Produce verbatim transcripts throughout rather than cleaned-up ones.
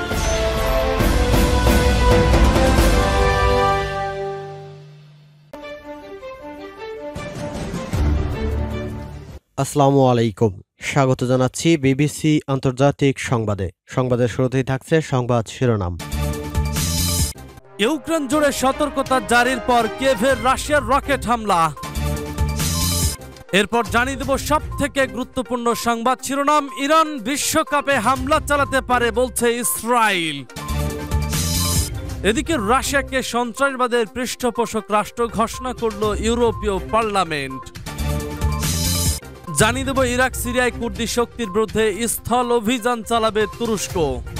আসসালামু আলাইকুম, স্বাগত জানাচ্ছি বিবিসি আন্তর্জাতিক সংবাদে। সংবাদের শুরুতেই থাকছে সংবাদ শিরোনাম। ইউক্রেন জুড়ে সতর্কতা জারির পর কিয়েভে রাশিয়ার রকেট হামলা। এরপর জানিয়ে দেব সব থেকে গুরুত্বপূর্ণ সংবাদ শিরোনাম। ইরান বিশ্বকাপে হামলা চালাতে পারে বলছে ইসরায়েল। এদিকে রাশিয়াকে সন্ত্রাসবাদের পৃষ্ঠপোষক রাষ্ট্র ঘোষণা করল ইউরোপীয় পার্লামেন্ট। জানিয়ে দেব ইরাক সিরিয়ায় কুর্দি শক্তির বিরুদ্ধে স্থল অভিযান চালাবে তুরস্ক।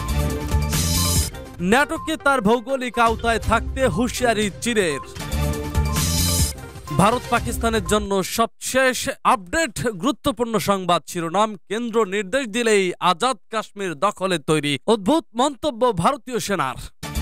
ন্যাটোকে তার ভৌগোলিক আওতায় থাকতে হুঁশিয়ারি চীনের। ভারত পাকিস্তানের জন্য সবশেষ আপডেট গুরুত্বপূর্ণ সংবাদ শিরোনাম। কেন্দ্র নির্দেশ দিলেই আজাদ কাশ্মীর দখলে তৈরি, অদ্ভুত মন্তব্য ভারতীয় সেনার।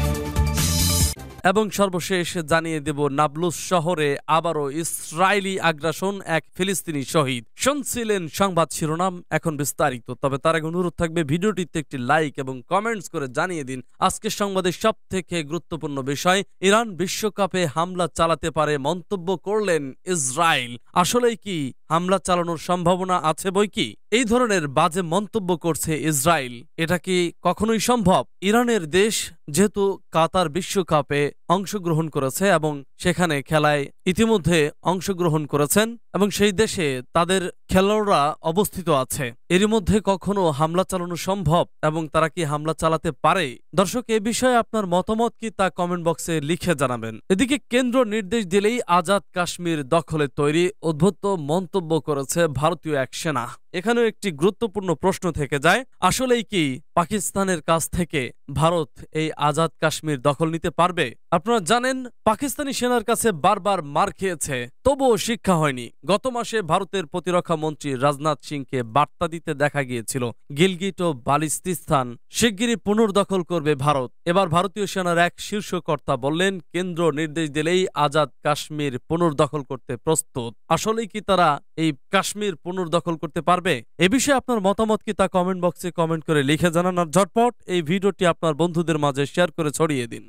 এবং সর্বশেষ জানিয়ে দেব নাবলুস শহরে আবারও ইসরায়েলি আগ্রাসন, এক ফিলিস্তিনি শহীদ। শুনছিলেন সংবাদ শিরোনাম, এখন বিস্তারিত। তবে তার আগে অনুরোধ থাকবে ভিডিওটিতে একটি লাইক এবং কমেন্টস করে জানিয়ে দিন আজকের সংবাদের সব থেকে গুরুত্বপূর্ণ বিষয়। ইরান বিশ্বকাপে হামলা চালাতে পারে মন্তব্য করলেন ইসরায়েল। আসলেই কি হামলা চালানোর সম্ভাবনা আছে বই কি? এই ধরনের বাজে মন্তব্য করছে ইসরায়েল, এটা কি কখনোই সম্ভব? ইরানের দেশ যেহেতু কাতার বিশ্বকাপে অংশগ্রহণ করেছে এবং সেখানে খেলায় ইতিমধ্যে অংশগ্রহণ করেছেন এবং সেই দেশে তাদের খেলোয়াড়রা অবস্থিত আছে, এরই মধ্যে কখনো হামলা চালানো সম্ভব এবং তারা কি হামলা চালাতে পারে? দর্শক, এ বিষয়ে আপনার মতামত কি তা কমেন্ট বক্সে লিখে জানাবেন। এদিকে কেন্দ্র নির্দেশ দিলেই আজাদ কাশ্মীর দখলে তৈরি, অদ্ভুত মন্তব্য করেছে ভারতীয় এক সেনা। এখানেও একটি গুরুত্বপূর্ণ প্রশ্ন থেকে যায়, আসলেই কি পাকিস্তানের কাছ থেকে ভারত এই আজাদ কাশ্মীর দখল নিতে পারবে? আপনারা জানেন পাকিস্তানি সেনার কাছে বারবার মার খেয়েছে, তবুও শিক্ষা হয়নি। গত মাসে ভারতের প্রতিরক্ষা মন্ত্রী রাজনাথ সিংকে বার্তা দিতে দেখা গিয়েছিল গিলগিট ও বালিস্তিস্তান শিগগিরই পুনর্দখল করবে ভারত। এবার ভারতীয় সেনার এক শীর্ষ কর্তা বললেন কেন্দ্র নির্দেশ দিলেই আজাদ কাশ্মীর পুনর্দখল করতে প্রস্তুত। আসলেই কি তারা এই কাশ্মীর পুনর্দখল করতে পারবে? এ বিষয়ে আপনার মতামত কি তা কমেন্ট বক্সে কমেন্ট করে লিখে জানান। আর ঝটপট এই ভিডিওটি আপনার বন্ধুদের মাঝে শেয়ার করে ছড়িয়ে দিন।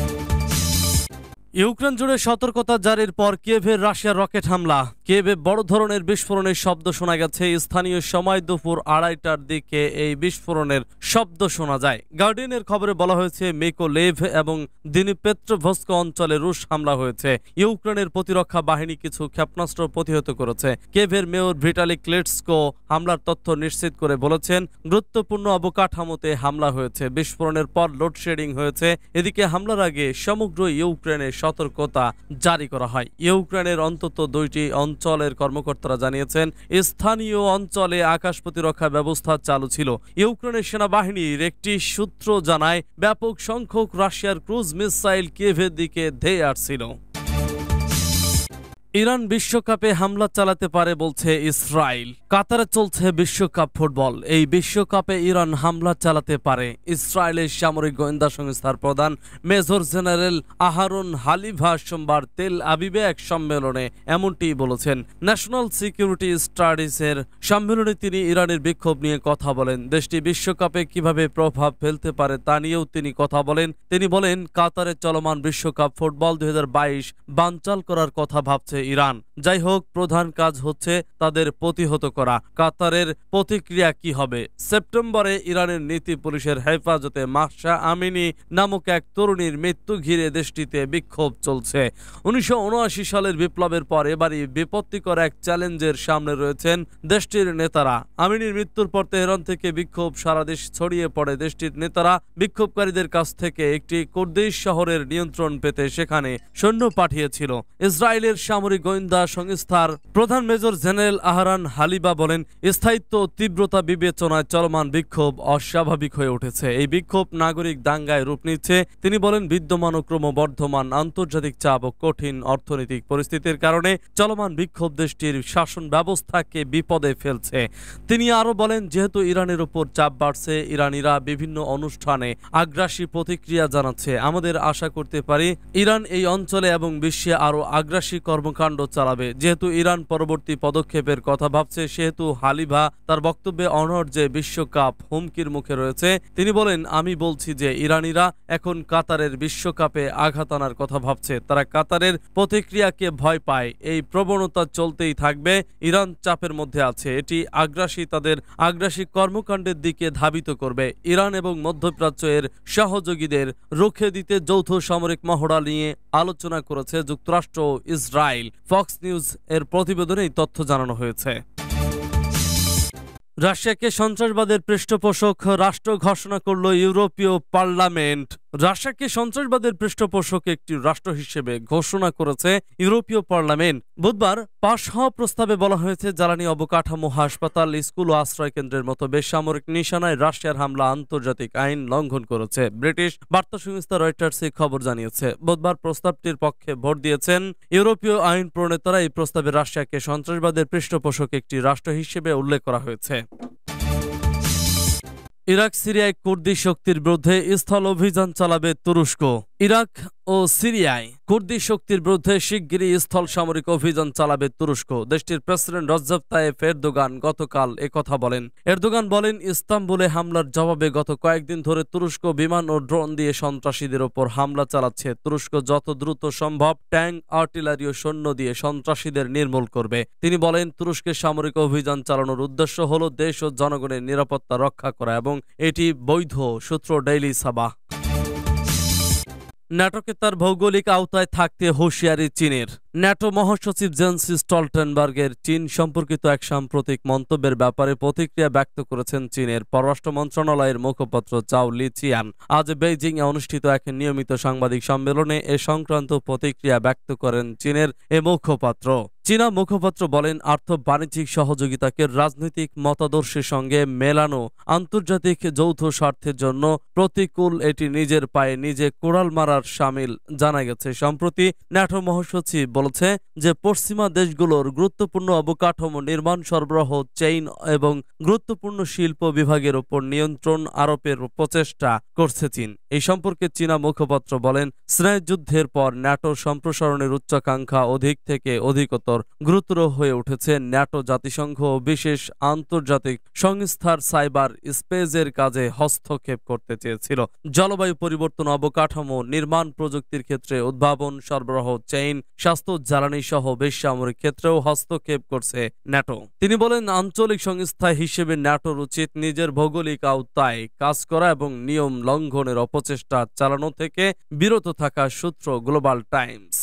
ইউক্রেন জুড়ে সতর্কতা জারির পর কিয়েভের রাশিয়ার রকেট হামলা। কিয়েভে বড় ধরনের বিস্ফোরণের শব্দ শোনা গেছে। স্থানীয় সময় দুপুর আড়াইটার দিকে এই বিস্ফোরণের শব্দ শোনা যায়। গার্ডিয়ানের খবরে বলা হয়েছে মেকোলেভ এবং দিনিপেত্রভস্ক অঞ্চলে রুশ হামলা হয়েছে। ইউক্রেনের প্রতিরক্ষা বাহিনী কিছু ক্ষেপণাস্ত্র প্রতিহত করেছে। কিয়েভের মেয়র ভিটালি ক্লেটস্কো হামলার তথ্য নিশ্চিত করে বলেছেন গুরুত্বপূর্ণ অবকাঠামোতে হামলা হয়েছে। বিস্ফোরণের পর লোডশেডিং হয়েছে। এদিকে হামলার আগে সমগ্র ইউক্রেনের সতর্কতা জারি করা হয়। ইউক্রেনের অন্তত দুইটি অঞ্চলের কর্মকর্তারা জানিয়েছেন স্থানীয় অঞ্চলে আকাশ প্রতিরক্ষা ব্যবস্থা চালু ছিল। ইউক্রেনের সেনাবাহিনীর একটি সূত্র জানায় ব্যাপক সংখ্যক রাশিয়ার ক্রুজ মিসাইল কিয়েভের দিকে ধেয়ে আসছিল। ইরান বিশ্বকাপে হামলা চালাতে পারে বলছে ইসরায়েল। কাতারে চলছে বিশ্বকাপ ফুটবল। এই বিশ্বকাপে ইরান হামলা চালাতে পারে। ইসরায়েলের সামরিক গোয়েন্দা সংস্থার প্রধান মেজর জেনারেল আহারন হালিভা সোমবার তেল আবিবে এক সম্মেলনে এমনটি বলেছেন। ন্যাশনাল সিকিউরিটি স্টাডিজের সম্মেলনে তিনি ইরানের বিক্ষোভ নিয়ে কথা বলেন। দেশটি বিশ্বকাপে কিভাবে প্রভাব ফেলতে পারে তা নিয়েও তিনি কথা বলেন। তিনি বলেন কাতারে চলমান বিশ্বকাপ ফুটবল দুই হাজার বাইশ বানচাল করার কথা ভাবছে ইরান। যাই হোক, প্রধান কাজ হচ্ছে তাদের প্রতিহত করা। কাতারের প্রতিক্রিয়া কি হবে? সেপ্টেম্বরে ইরানের নীতি পুলিশের হেফাজতে মাহসা আমিনি নামক এক তরুণীর মৃত্যু ঘিরে দেশটিতে বিক্ষোভ চলছে। উনিশশো উনআশি সালের বিপ্লবের পর এবারই বিপত্তিকর এক চ্যালেঞ্জের সামনে রয়েছেন দেশটির নেতারা। আমিনির মৃত্যুর পর তেহরান থেকে বিক্ষোভ সারা দেশ ছড়িয়ে পড়ে। দেশটির নেতারা বিক্ষোভকারীদের কাছ থেকে একটি কুর্দিশ শহরের নিয়ন্ত্রণ পেতে সেখানে সৈন্য পাঠিয়েছিল। ইসরায়েলের সামরিক গোয়েন্দা সংস্থার প্রধান মেজর জেনারেল আহরান হালিবা বলেন স্থায়িত্ব ও তীব্রতা বিবেচনায় চলমান বিক্ষোভ অস্বাভাবিক হয়ে উঠেছে। এই বিক্ষোভ নাগরিক দাঙ্গায় রূপ নিচ্ছে। তিনি বলেন বিদ্যমান ও ক্রমবর্ধমান আন্তর্জাতিক চাপ ও কঠিন অর্থনৈতিক পরিস্থিতির কারণে চলমান বিক্ষোভ দেশটির শাসন ব্যবস্থাকে বিপদে ফেলছে। তিনি আরো বলেন যেহেতু ইরানের উপর চাপ বাড়ছে, ইরানিরা বিভিন্ন অনুষ্ঠানে আগ্রাসী প্রতিক্রিয়া জানাচ্ছে। আমাদের আশা করতে পারি ইরান এই অঞ্চলে এবং বিশ্বে আরো আগ্রাসী কর্মকাণ্ড কর্মকাণ্ড চালাবে। যেহেতু ইরান পরবর্তী পদক্ষেপের কথা ভাবছে, সেহেতু হালিভা তার বক্তব্যে অনড় যে বিশ্বকাপ হুমকির মুখে রয়েছে, তিনি বলেন, আমি বলছি যে ইরানিরা এখন কাতারের বিশ্বকাপে আঘাত আনার কথা ভাবছে। তারা কাতারের প্রতিক্রিয়াকে ভয় পায়। এই প্রবণতা চলতেই থাকবে। ইরান চাপের মধ্যে আছে। এটি আগ্রাসী তাদের আগ্রাসী কর্মকাণ্ডের দিকে ধাবিত করবে। ইরান এবং মধ্যপ্রাচ্য এর সহযোগীদের রুখে দিতে যৌথ সামরিক মহড়া নিয়ে আলোচনা করেছে যুক্তরাষ্ট্র ও ইসরায়েল। ফক্স নিউজ এর প্রতিবেদনে এই তথ্য জানানো হয়েছে। রাশিয়াকে সন্ত্রাসবাদের পৃষ্ঠপোষক রাষ্ট্র ঘোষণা করল ইউরোপীয় পার্লামেন্ট। রাশিয়াকে সন্ত্রাসবাদের পৃষ্ঠপোষক একটি রাষ্ট্র হিসেবে ঘোষণা করেছে ইউরোপীয় পার্লামেন্ট। বুধবার পাশ হওয়া প্রস্তাবে বলা হয়েছে, জ্বালানি অবকাঠামো, হাসপাতাল, স্কুল ও আশ্রয় কেন্দ্রের মতো বেসামরিক নিশানায় রাশিয়ার হামলা আন্তর্জাতিক আইন লঙ্ঘন করেছে। ব্রিটিশ বার্তা সংস্থা রয়টার্স এই খবর জানিয়েছে। বুধবার প্রস্তাবটির পক্ষে ভোট দিয়েছেন ইউরোপীয় আইন প্রণেতারা। এই প্রস্তাবে রাশিয়াকে সন্ত্রাসবাদের পৃষ্ঠপোষক একটি রাষ্ট্র হিসেবে উল্লেখ করা হয়েছে। ইরাক সিরিয়ায় কুর্দি শক্তির বিরুদ্ধে স্থল অভিযান চালাবে তুরস্ক। ইরাক ও সিরিয়ায় কুর্দি শক্তির বিরুদ্ধে শিগগিরই স্থল সামরিক অভিযান চালাবে তুরস্ক। দেশটির প্রেসিডেন্ট রজব তাইয়েপ এরদোগান গতকাল একথা বলেন। এরদোগান বলেন, ইস্তাম্বুলে হামলার জবাবে গত কয়েকদিন ধরে তুরস্ক বিমান ও ড্রোন দিয়ে সন্ত্রাসীদের ওপর হামলা চালাচ্ছে। তুরস্ক যত দ্রুত সম্ভব ট্যাঙ্ক, আর্টিলারি ও সৈন্য দিয়ে সন্ত্রাসীদের নির্মূল করবে। তিনি বলেন, তুরস্কের সামরিক অভিযান চালানোর উদ্দেশ্য হল দেশ ও জনগণের নিরাপত্তা রক্ষা করা এবং এটি বৈধ। সূত্র ডেইলি সাবাহ। ন্যাটোকে তার ভৌগোলিক আওতায় থাকতে হুঁশিয়ারি চীনের। ন্যাটো মহাসচিব জেন্স স্টলটেনবার্গের চীন সম্পর্কিত এক সাম্প্রতিক মন্তব্যের ব্যাপারে প্রতিক্রিয়া ব্যক্ত করেছেন চীনের পররাষ্ট্র মন্ত্রণালয়ের মুখপাত্র চাও লিচিয়ান। আজ বেইজিংয়ে অনুষ্ঠিত এক নিয়মিত সাংবাদিক সম্মেলনে এ সংক্রান্ত প্রতিক্রিয়া ব্যক্ত করেন চীনের এ মুখপাত্র। চীনা মুখপাত্র বলেন, আর্থ বাণিজ্যিক সহযোগিতাকে রাজনৈতিক মতাদর্শের সঙ্গে মেলানো আন্তর্জাতিক যৌথ স্বার্থের জন্য প্রতিকূল। এটি নিজের পায়ে নিজে কোড়াল মারার শামিল। জানা গেছে, সম্প্রতি ন্যাটো মহাসচিব বলেছে যে পশ্চিমা দেশগুলোর গুরুত্বপূর্ণ অবকাঠামো, নির্মাণ, সরবরাহ চেইন এবং গুরুত্বপূর্ণ শিল্প বিভাগের উপর নিয়ন্ত্রণ আরোপের প্রচেষ্টা করছে চীন। এই সম্পর্কে চীনা মুখপাত্র বলেন, স্নায়ুযুদ্ধের পর ন্যাটোর সম্প্রসারণের উচ্চাকাঙ্ক্ষা অধিক থেকে অধিকতর গুরুতর হয়ে উঠেছে। ন্যাটো জাতিসংঘ ও বিশেষ আন্তর্জাতিক সংস্থার সাইবার স্পেসের কাজে হস্তক্ষেপ করতে চেয়েছিল। জলবায়ু পরিবর্তন, অবকাঠামো, নির্মাণ প্রযুক্তির ক্ষেত্রে উদ্ভাবন, সরবরাহ চেইন, স্বাস্থ্য, জ্বালানি সহ বেসামরিক ক্ষেত্রেও হস্তক্ষেপ করছে ন্যাটো। তিনি বলেন, আঞ্চলিক সংস্থা হিসেবে ন্যাটোর উচিত নিজের ভৌগোলিক আওতায় কাজ করা এবং নিয়ম লঙ্ঘনের অপচেষ্টা চালানো থেকে বিরত থাকা। সূত্র গ্লোবাল টাইমস।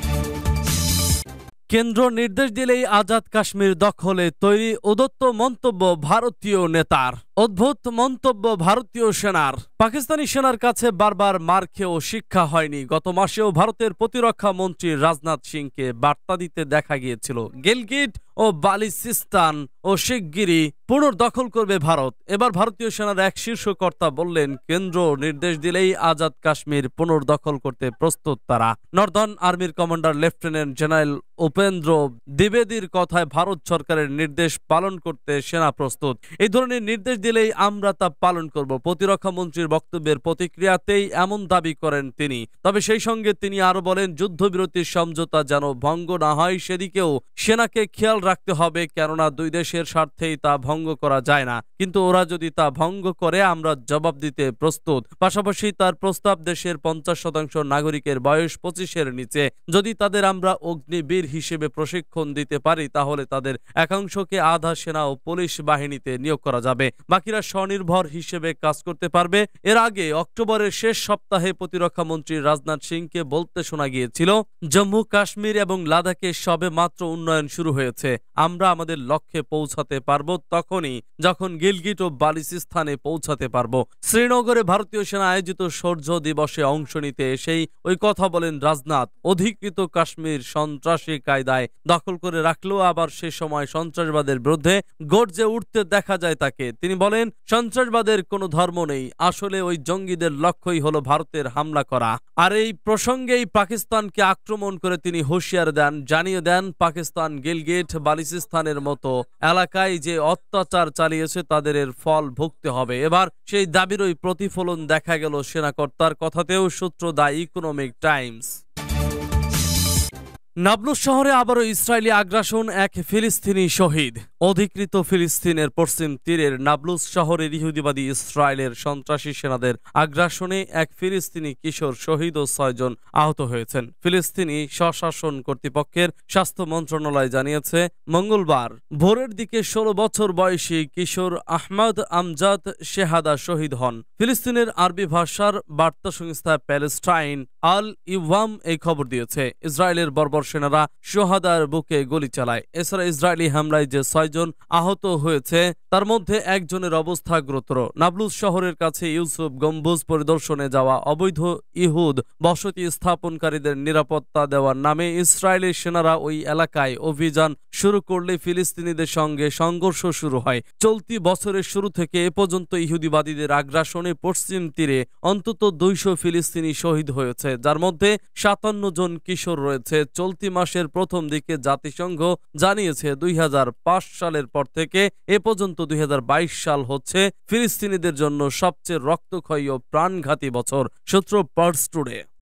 কেন্দ্র নির্দেশ দিলেই আজাদ কাশ্মীর দখলে তৈরি, উদত্ত মন্তব্য ভারতীয় নেতার। অদ্ভুত মন্তব্য ভারতীয় সেনার। পাকিস্তানি সেনার কাছে বারবার মার খেয়েও শিক্ষা হয়নি। গত মাসেও ভারতের প্রতিরক্ষা মন্ত্রী রাজনাথ সিংকে বার্তা দিতে দেখা গিয়েছিল, গিলগিট ও বালিচিস্তান ও শিগগিরই পুনর্দখল করবে ভারত। এবার ভারতীয় সেনার এক শীর্ষ কর্তা বললেন, কেন্দ্র নির্দেশ দিলেই আজাদ কাশ্মীর পুনর্দখল করতে প্রস্তুত তারা। নর্দার্ন আর্মির কমান্ডার লেফটেন্যান্ট জেনারেল উপেন্দ্র দ্বিবেদীর কথায় ভারত সরকারের নির্দেশ পালন করতে সেনা প্রস্তুত। এই ধরনের নির্দেশ দিলেই আমরা তা পালন করব। প্রতিরক্ষা মন্ত্রীর বক্তব্যের প্রতিক্রিয়াতেই এমন দাবি করেন তিনি। তবে সেই সঙ্গে তিনি আরো বলেন, যুদ্ধবিরতির সমঝোতা যেন ভঙ্গ না হয় সেদিকেও সেনাকে খেয়াল রাখতে হবে, কেননা দুই দেশের স্বার্থেই তা ভঙ্গ করা যায় না। কিন্তু ওরা যদি তা ভঙ্গ করে আমরা জবাব দিতে প্রস্তুত। পাশাপাশি তার প্রস্তাব, দেশের পঞ্চাশ শতাংশ নাগরিকের বয়স পঁচিশের নিচে। যদি তাদের আমরা অগ্নিবীর হিসেবে প্রশিক্ষণ দিতে পারি, তাহলে তাদের একাংশকে আধা সেনা ও পুলিশ বাহিনীতে নিয়োগ করা যাবে, বাকিরা স্বনির্ভর হিসেবে কাজ করতে পারবে। এর আগে অক্টোবরের শেষ সপ্তাহে প্রতিরক্ষা মন্ত্রী রাজনাথ সিংকে বলতে শোনা গিয়েছিল, জম্মু কাশ্মীর এবং লাদাখে সবে মাত্র উন্নয়ন শুরু হয়েছে। আমরা আমাদের লক্ষ্যে পৌঁছাতে পারবো তখনই যখন গিলগিট ও বালিচিস্তানে পৌঁছাতে পারবো। শ্রীনগরে ভারতীয় সেনা আয়োজিত শৌর্য দিবসে অংশ নিতে এসেই ওই কথা বলেন রাজনাথ। অধিকৃত কাশ্মীর সন্ত্রাসী কায়দায় দখল করে রাখলেও আবার সে সময় সন্ত্রাসবাদের বিরুদ্ধে গর্জে উঠতে দেখা যায় তাকে। তিনি বলেন, সন্ত্রাসবাদের কোনো ধর্ম নেই, আসলে ওই জঙ্গিদের লক্ষ্যই হলো ভারতের হামলা করা। আর এই প্রসঙ্গেই পাকিস্তানকে আক্রমণ করে তিনি হুঁশিয়ার দেন, জানিয়ে দেন পাকিস্তান গিলগিট বালিচিস্তানের মতো এলাকায় যে অত্যাচার চালিয়েছে তাদের এর ফল ভুগতে হবে। এবার সেই দাবিরই প্রতিফলন দেখা গেল সেনাকর্তার কথাতেও। সূত্র দ্য ইকোনমিক টাইমস। নাবলুস শহরে আবারও ইসরায়েলি আগ্রাসন, এক ফিলিস্তিনি শহীদ। অধিকৃত ফিলিস্তিনের পশ্চিম তীরের নাবলুস শহরের ইহুদিবাদী ইসরায়েলের সন্ত্রাসী সেনাদের আগ্রাসনে এক ফিলিস্তিনি কিশোর শহীদ ও ছয়জন আহত হয়েছেন। ফিলিস্তিনি স্বশাসন কর্তৃপক্ষের স্বাস্থ্য মন্ত্রণালয় জানিয়েছে মঙ্গলবার ভোরের দিকে ষোলো বছর বয়সী কিশোর আহমদ আমজাদ শেহাদা শহীদ হন। ফিলিস্তিনের আরবি ভাষার বার্তা সংস্থা প্যালেস্টাইন আল ইওয়াম এই খবর দিয়েছে। ইসরায়েলের বর্বর সেনারা সোহাদার বুকে গুলি চালায়। এছাড়া ইসরায়েলি হামলায় যে ছয়জন আহত হয়েছে তার মধ্যে একজনের অবস্থা গুরুতর। নাবলুস শহরের কাছে ইউসুফ গম্বুজ পরিদর্শনে যাওয়া অবৈধ ইহুদ বসতি স্থাপনকারীদের নিরাপত্তা দেওয়ার নামে ইসরায়েলি সেনারা ওই এলাকায় অভিযান শুরু করলে ফিলিস্তিনিদের সঙ্গে সংঘর্ষ শুরু হয়। চলতি বছরের শুরু থেকে এ পর্যন্ত ইহুদিবাদীদের আগ্রাসনে পশ্চিম তীরে অন্তত দুইশো ফিলিস্তিনি শহীদ হয়েছে, যার মধ্যে সাতান্ন জন কিশোর রয়েছে। চলতি মাসের প্রথম দিকে জাতিসংঘ জানিয়েছে দুই হাজার পাঁচ সালের পর থেকে এ পর্যন্ত দুই হাজার বাইশ সাল হচ্ছে ফিলিস্তিনিদের জন্য সবচেয়ে রক্তক্ষয়ী ও প্রাণঘাতী বছর। সূত্র পার্স টুডে।